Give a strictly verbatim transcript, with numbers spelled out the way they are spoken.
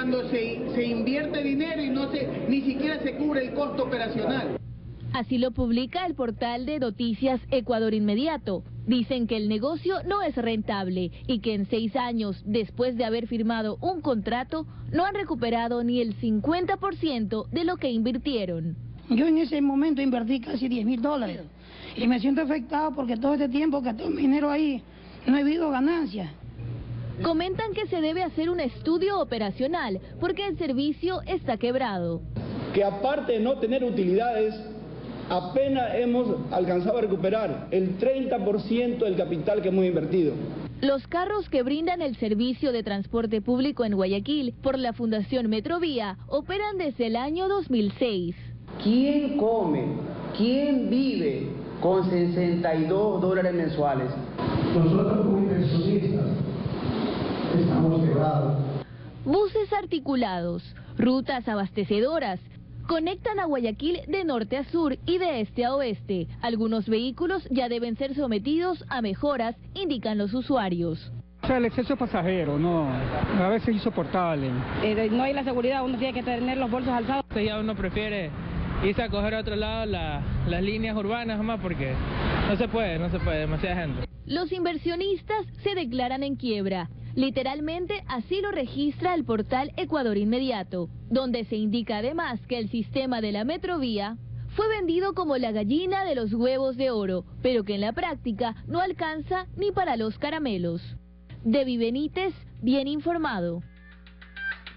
cuando se, se invierte dinero y no se, ni siquiera se cubre el costo operacional. Así lo publica el portal de noticias Ecuador Inmediato. Dicen que el negocio no es rentable y que en seis años, después de haber firmado un contrato, no han recuperado ni el cincuenta por ciento de lo que invirtieron. Yo en ese momento invertí casi diez mil dólares y me siento afectado porque todo este tiempo que tengo mi dinero ahí no he habido ganancias. Comentan que se debe hacer un estudio operacional porque el servicio está quebrado. Que aparte de no tener utilidades, apenas hemos alcanzado a recuperar el treinta por ciento del capital que hemos invertido. Los carros que brindan el servicio de transporte público en Guayaquil por la Fundación Metrovía operan desde el año dos mil seis. ¿Quién come? ¿Quién vive con sesenta y dos dólares mensuales? Nosotros como inversionistas estamos quebrados. Buses articulados, rutas abastecedoras, conectan a Guayaquil de norte a sur y de este a oeste. Algunos vehículos ya deben ser sometidos a mejoras, indican los usuarios. O sea, el exceso de pasajeros, no, a veces es insoportable. Eh, no hay la seguridad, uno tiene que tener los bolsos alzados. Ya uno prefiere irse a coger a otro lado la, las líneas urbanas más porque no se puede, no se puede, demasiada gente. Los inversionistas se declaran en quiebra. Literalmente así lo registra el portal Ecuador Inmediato, donde se indica además que el sistema de la Metrovía fue vendido como la gallina de los huevos de oro, pero que en la práctica no alcanza ni para los caramelos. Debbie Benítez, bien informado.